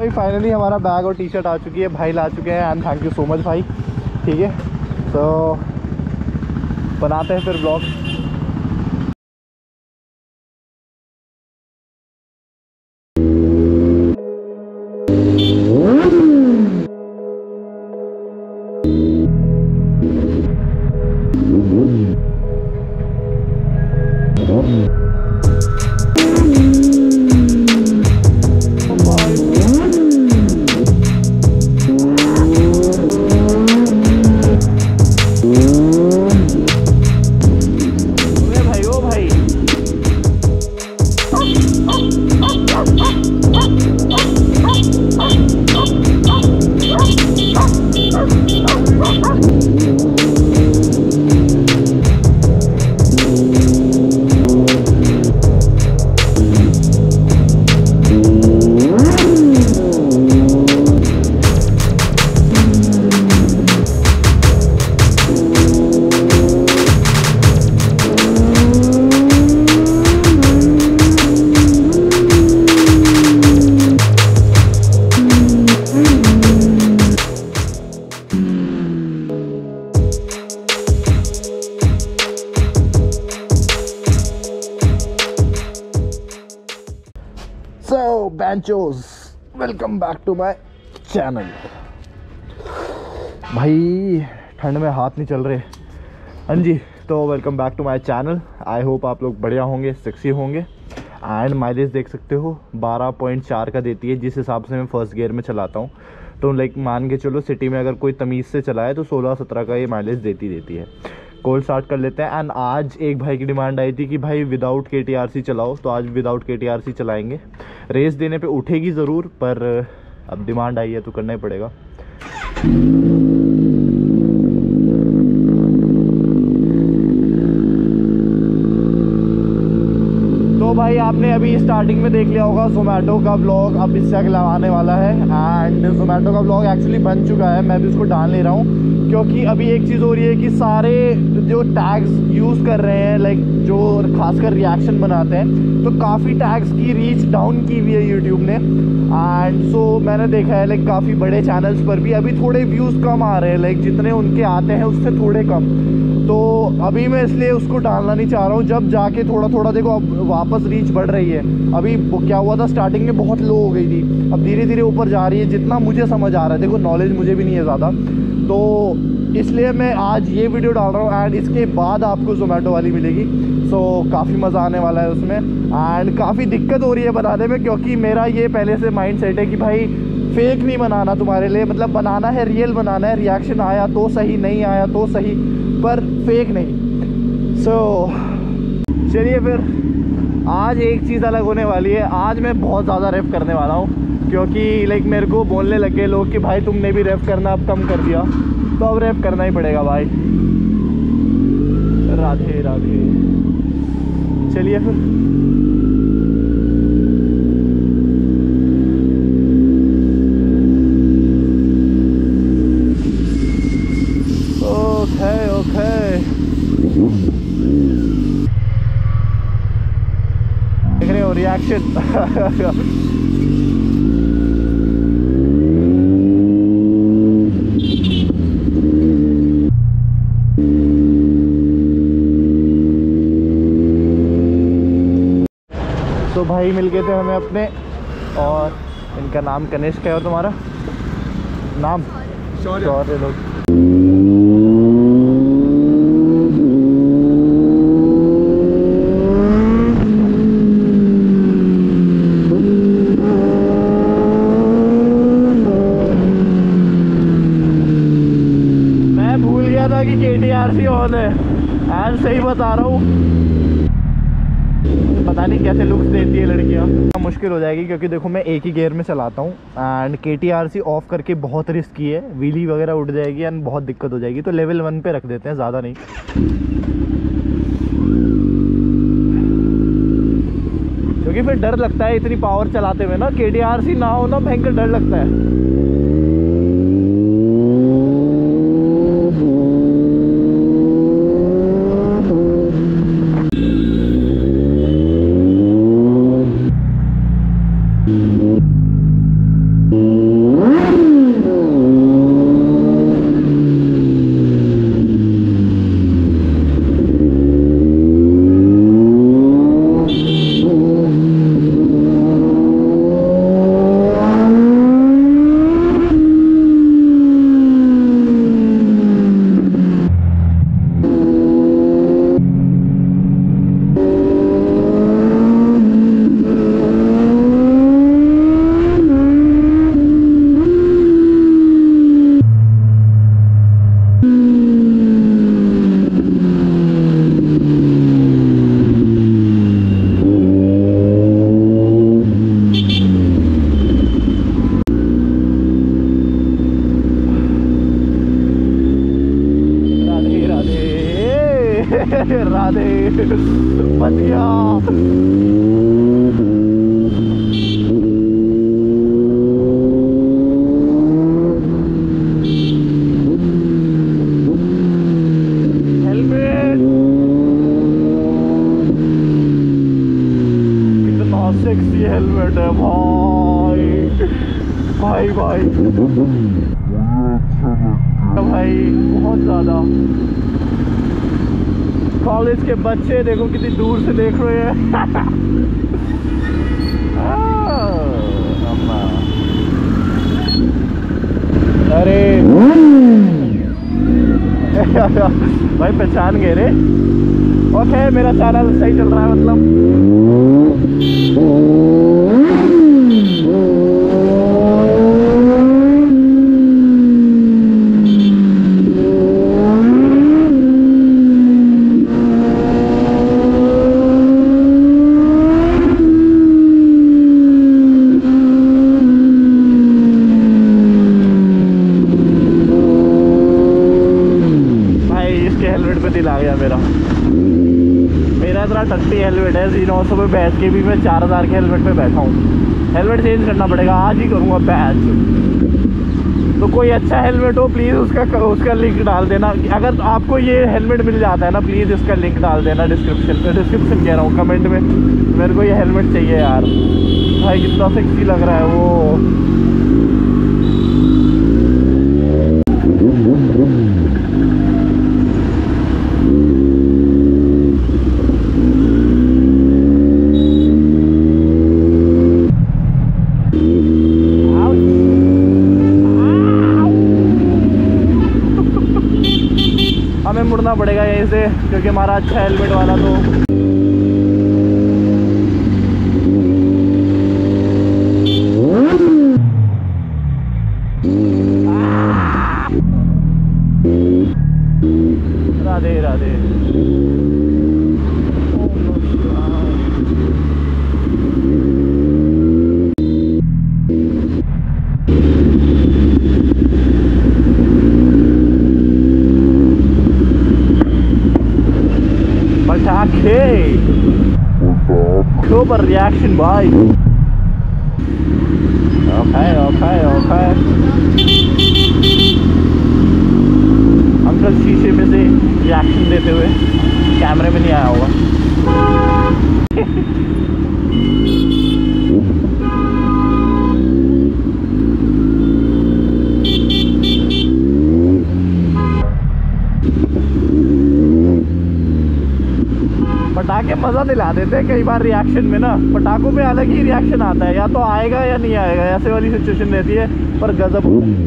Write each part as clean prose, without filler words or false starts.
भाई फाइनली हमारा बैग और टी शर्ट आ चुकी है, भाई ला चुके हैं and thank you so much भाई। ठीक है, तो बनाते हैं फिर ब्लॉग। So बैंचोस, welcome back to my channel. भाई ठंड में हाथ नहीं चल रहे। हाँ जी, तो welcome back to my channel. I hope आप लोग बढ़िया होंगे, सेक्सी होंगे। एंड माइलेज देख सकते हो 12.4 का देती है, जिस हिसाब से मैं फर्स्ट गियर में चलाता हूँ। तो लाइक मान के चलो सिटी में अगर कोई तमीज़ से चलाए तो 16-17 का ये माइलेज देती है। कोल्ड स्टार्ट कर लेते हैं। एंड आज एक भाई की डिमांड आई थी कि भाई विदाउट KTRC चलाओ, तो आज विदाउट KTRC चलाएंगे। रेस देने पे उठेगी ज़रूर, पर अब डिमांड आई है तो करना ही पड़ेगा। तो भाई आपने अभी स्टार्टिंग में देख लिया होगा जोमेटो का ब्लॉग, अब इससे अगला आने वाला है। एंड जोमेटो का ब्लॉग एक्चुअली बन चुका है, मैं भी उसको डाल ले रहा हूँ क्योंकि अभी एक चीज़ हो रही है कि सारे जो टैग्स यूज़ कर रहे हैं, लाइक जो खासकर रिएक्शन बनाते हैं, तो काफ़ी टैग्स की रीच डाउन की हुई है यूट्यूब ने। एंड सो मैंने देखा है लाइक काफ़ी बड़े चैनल्स पर भी अभी थोड़े व्यूज़ कम आ रहे हैं, लाइक जितने उनके आते हैं उससे थोड़े कम। तो अभी मैं इसलिए उसको डालना नहीं चाह रहा हूँ। जब जाके थोड़ा थोड़ा देखो अब वापस रीच बढ़ रही है। अभी क्या हुआ था, स्टार्टिंग में बहुत लो हो गई थी, अब धीरे धीरे ऊपर जा रही है, जितना मुझे समझ आ रहा है। देखो नॉलेज मुझे भी नहीं है ज़्यादा, तो इसलिए मैं आज ये वीडियो डाल रहा हूँ। एंड इसके बाद आपको जोमेटो वाली मिलेगी, सो काफ़ी मज़ा आने वाला है उसमें। एंड काफ़ी दिक्कत हो रही है बनाने में, क्योंकि मेरा ये पहले से माइंड सेट है कि भाई फेक नहीं बनाना तुम्हारे लिए, मतलब बनाना है, रियल बनाना है। रिएक्शन आया तो सही, नहीं आया तो सही, पर फेक नहीं। सो चलिए फिर आज एक चीज़ अलग होने वाली है। आज मैं बहुत ज़्यादा रेफ करने वाला हूँ, क्योंकि लाइक मेरे को बोलने लगे लोग कि भाई तुमने भी रेफ करना अब कम कर दिया, तो अब रेफ करना ही पड़ेगा भाई। राधे राधे। चलिए फिर ओके देख रहे हो रिएक्शन। तो भाई मिल गए थे हमें अपने, और इनका नाम कनिष्क है और तुम्हारा नाम शौर्य। लोग मैं भूल गया था कि KTRC ऑन है। एंड सही बता रहा हूँ, पता नहीं कैसे लुक्स देती है लड़कियाँ। मुश्किल हो जाएगी क्योंकि देखो मैं एक ही गियर में चलाता हूँ। एंड KTRC ऑफ करके बहुत रिस्की है, व्हीली वगैरह उड़ जाएगी एंड बहुत दिक्कत हो जाएगी। तो लेवल 1 पे रख देते हैं, ज़्यादा नहीं। क्योंकि फिर डर लगता है इतनी पावर चलाते हुए ना, KTRC ना हो ना भयंकर डर लगता है। राधे बच गया। हेलमेट कितना सेक्सी हेलमेट है भाई भाई भाई भाई बहुत ज्यादा। कॉलेज के बच्चे देखो कितनी दूर से देख रहे हैं। अरे भाई पहचान गए रे। ओके मेरा चैनल सही चल रहा है मतलब। दिल आ गया मेरा इतना टट्टी हेलमेट है Z900 पे बैठ के भी मैं 4000 के हेलमेट पे बैठा हूँ। हेलमेट चेंज करना पड़ेगा, आज ही करूँगा बैच। तो कोई अच्छा हेलमेट हो प्लीज़ उसका लिंक डाल देना। अगर आपको ये हेलमेट मिल जाता है ना प्लीज़ इसका लिंक डाल देना डिस्क्रिप्शन कह रहा हूँ कमेंट में। मेरे को ये हेलमेट चाहिए यार। भाई कितना सेक्सी लग रहा है वो। हमें मुड़ना पड़ेगा यहीं से क्योंकि हमारा अच्छा हेलमेट वाला तो Radhe Radhe. Super reaction boy. Okay. Uncle शीशे में से रिएक्शन देते हुए कैमरे में नहीं आया होगा। पटाखे मज़ा दिला देते हैं कई बार रिएक्शन में ना। पटाखों पे अलग ही रिएक्शन आता है, या तो आएगा या नहीं आएगा, ऐसे वाली सिचुएशन रहती है पर गजब होता है।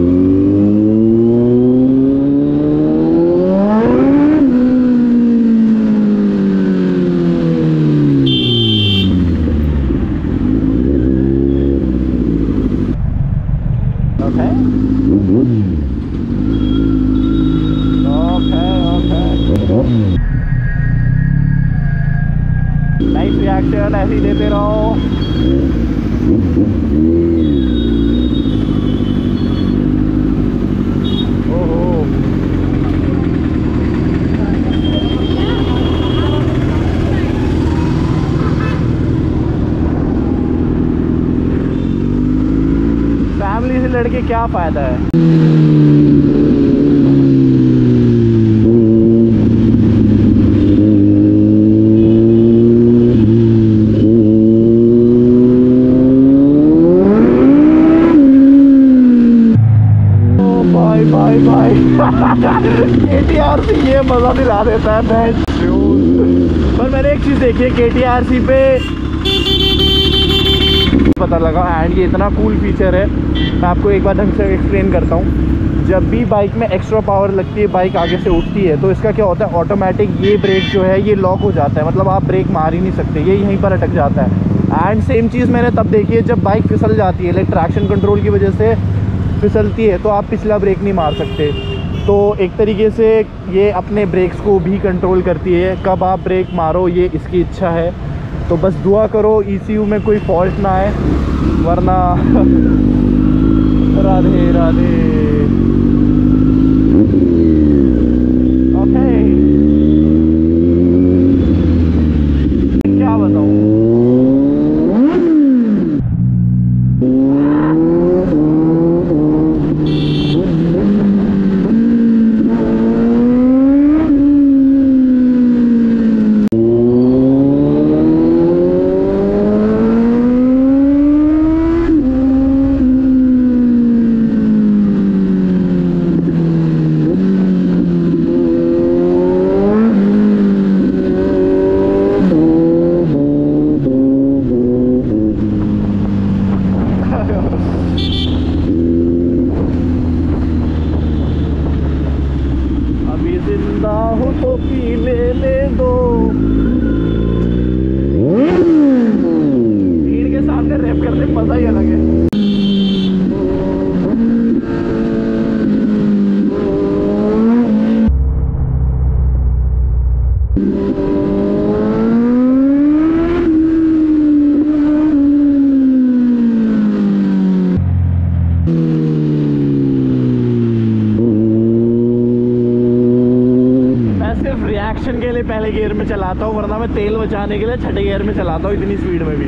नाइस रिएक्शन, ऐसे ही देते रहो। ओहो फैमिली से लड़के क्या फायदा है। भाई KTRC ये मज़ा दिला देता है। पर मैंने एक चीज़ देखी है KTRC पे पता लगा, एंड ये इतना कूल फीचर है। मैं आपको एक बार ढंग से एक्सप्लेन करता हूँ। जब भी बाइक में एक्स्ट्रा पावर लगती है, बाइक आगे से उठती है, तो इसका क्या होता है, ऑटोमेटिक ये ब्रेक जो है ये लॉक हो जाता है। मतलब आप ब्रेक मार ही नहीं सकते, ये यहीं पर अटक जाता है। एंड सेम चीज़ मैंने तब देखी है जब बाइक फिसल जाती है, लाइक ट्रैक्शन कंट्रोल की वजह से फिसलती है, तो आप पिछला ब्रेक नहीं मार सकते। तो एक तरीके से ये अपने ब्रेक्स को भी कंट्रोल करती है, कब आप ब्रेक मारो ये इसकी इच्छा है। तो बस दुआ करो ECU में कोई फॉल्ट ना आए, वरना राधे राधे। ओके अभी जिंदा हो तो पी ले दो। भीड़ के सामने रैप करने में मजा ही अलग है। रिएक्शन के लिए पहले गियर में चलाता हूँ, वरना मैं तेल बचाने के लिए छठे गियर में चलाता हूँ इतनी स्पीड में भी।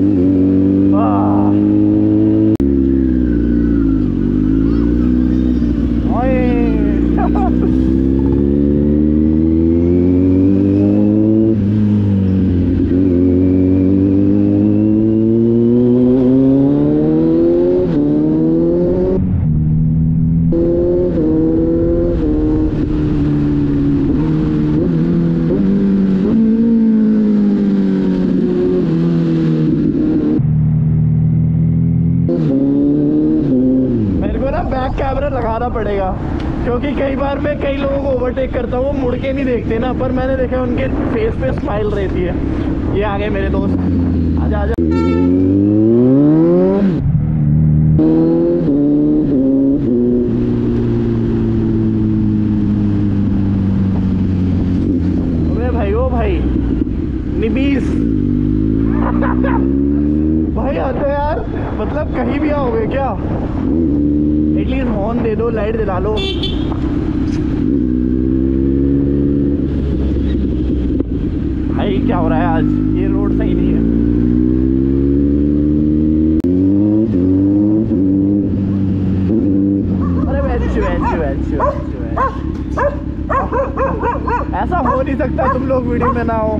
बैक कैमरा लगाना पड़ेगा, क्योंकि कई बार मैं कई लोगों को ओवरटेक करता हूँ, वो मुड़ के नहीं देखते ना, पर मैंने देखा उनके फेस पे स्माइल रहती है। ये आ गए मेरे दोस्त, आजा आजा। अबे भाई, ओ भाई निबीस भाई आते यार, मतलब कहीं भी आओगे क्या? एटलीस्ट हॉर्न दे दो, लाइट दिला लो। भाई क्या हो रहा है आज? ये रोड सही नहीं है। अरे ऐसा हो नहीं सकता तुम लोग वीडियो में ना हो।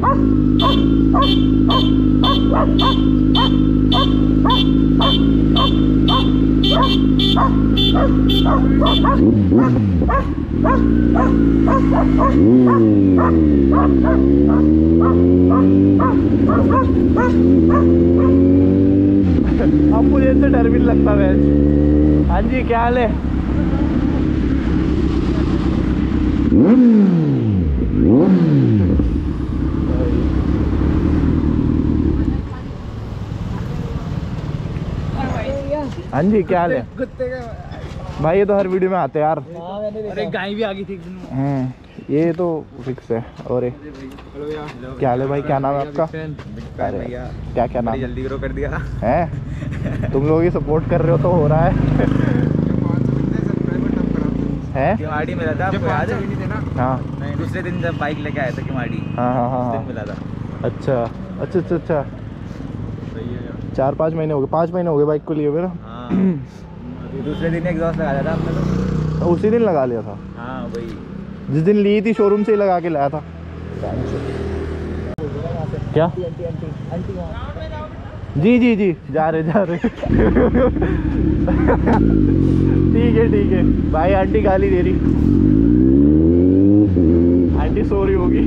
अब मुझे इससे डर भी नहीं लगता वैसे। हाँ जी, क्या हाल है? हाँ जी, क्या हाल है? भाई ये तो हर वीडियो में आते हैं यार। अरे गाय भी आ गई थी। ये तो फिक्स है। और क्या हाल है भाई? क्या नाम है आपका? अरे क्या क्या नाम? जल्दी करो, कर दिया है। तुम लोग ही सपोर्ट कर रहे हो तो हो रहा है। है किमाड़ी मिला था आपको याद है? हाँ, दूसरे दिन जब बाइक लेके आया था किमाड़ी। हाँ हाँ हाँ हाँ, मिला था। अच्छा अच्छा अच्छा अच्छा। 4-5 महीने हो गए, 5 महीने हो गए बाइक को लिए हुए ना। दूसरे दिन एग्जॉस्ट लगा था आपने तो? उसी दिन लगा लिया था। हाँ वही, जिस दिन ली थी शोरूम से ही लगा के लाया था। क्या? जी जी जी, जा रहे ठीक है भाई। आंटी गाली दे रही, आंटी सो रही होगी।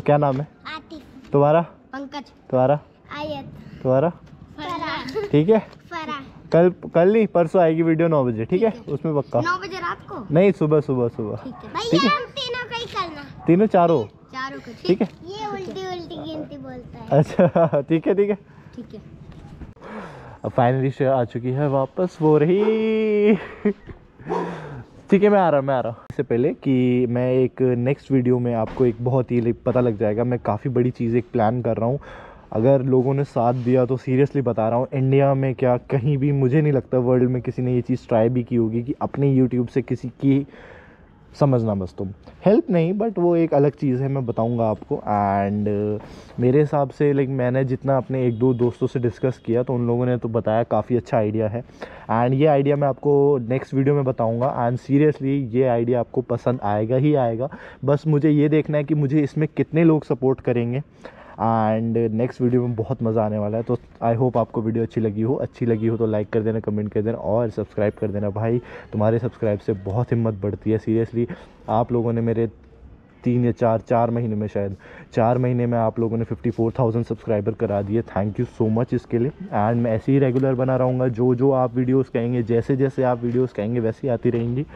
क्या नाम है आतिफ, तुम्हारा? पंकज, तुम्हारा? आयत, तुम्हारा? फरा, ठीक है, फरा। कल नहीं परसों आएगी वीडियो 9 बजे, ठीक है? उसमें पक्का 9 बजे रात को? नहीं, सुबह सुबह सुबह। ठीक है भैया, हम तीनों का ही करना। तीनों चारों? चारों का, ठीक है। ये उल्टी उल्टी गिनती बोलता है। अच्छा ठीक है ठीक है। ठीक है। अब फाइनली शेयर आ चुकी है वापस, वो रही। ठीक है, मैं आ रहा हूँ। इससे पहले कि मैं एक नेक्स्ट वीडियो में आपको एक बहुत ही पता लग जाएगा, मैं काफ़ी बड़ी चीज़ एक प्लान कर रहा हूँ। अगर लोगों ने साथ दिया तो सीरियसली बता रहा हूँ, इंडिया में क्या कहीं भी मुझे नहीं लगता वर्ल्ड में किसी ने ये चीज़ ट्राई भी की होगी कि अपने यूट्यूब से किसी की, समझना बस तुम, हेल्प नहीं बट वो एक अलग चीज़ है, मैं बताऊंगा आपको। एंड मेरे हिसाब से लाइक मैंने जितना अपने 1-2 दोस्तों से डिस्कस किया तो उन लोगों ने तो बताया काफ़ी अच्छा आइडिया है। एंड ये आइडिया मैं आपको नेक्स्ट वीडियो में बताऊंगा। एंड सीरियसली ये आइडिया आपको पसंद आएगा ही आएगा, बस मुझे ये देखना है कि मुझे इसमें कितने लोग सपोर्ट करेंगे। एंड नेक्स्ट वीडियो में बहुत मज़ा आने वाला है। तो आई होप आपको वीडियो अच्छी लगी हो तो लाइक कर देना, कमेंट कर देना और सब्सक्राइब कर देना। भाई तुम्हारे सब्सक्राइब से बहुत हिम्मत बढ़ती है सीरियसली। आप लोगों ने मेरे 3 या 4 महीने में, शायद 4 महीने में आप लोगों ने 54,000 सब्सक्राइबर करा दिए। थैंक यू सो मच इसके लिए। एंड मैं ऐसे ही रेगुलर बना रहूँगा, जो आप वीडियोज़ कहेंगे, जैसे आप वीडियोज़ कहेंगे वैसे ही आती रहेंगी।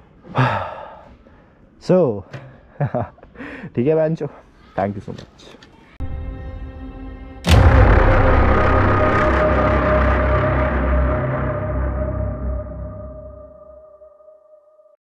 सो ठीक है बैंचो, थैंक यू सो मच।